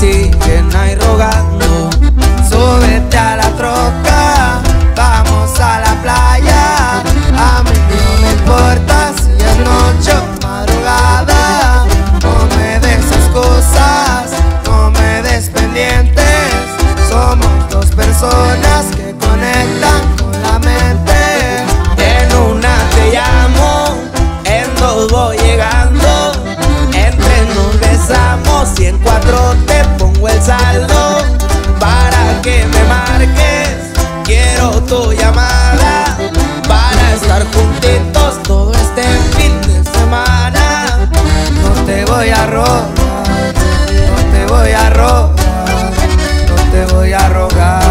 siguen ahí rogando. Súbete a la troca, vamos a la playa. A mí no me importa si es noche o madrugada. No me des excusas, no me des pendientes. Somos dos personas que conectan con la mente. En una te llamo, en dos voy llegando. En tres nos besamos y en cuatro te pongo el saldo. Para que me marques, quiero tu llamada. Para estar juntitos todo este fin de semana. No te voy a rogar, no te voy a rogar, no te voy a rogar.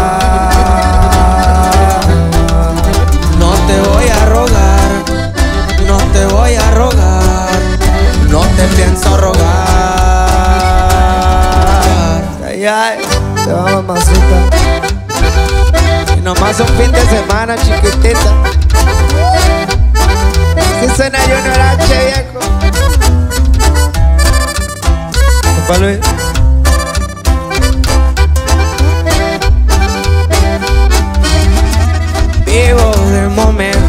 No te voy a rogar, no te voy a rogar, no te pienso rogar. Ay, ay, te va, mamacita. Y nomás un fin de semana, chiquitita. Si suena Junior H, viejo. Compa Luis. Vivo de momento.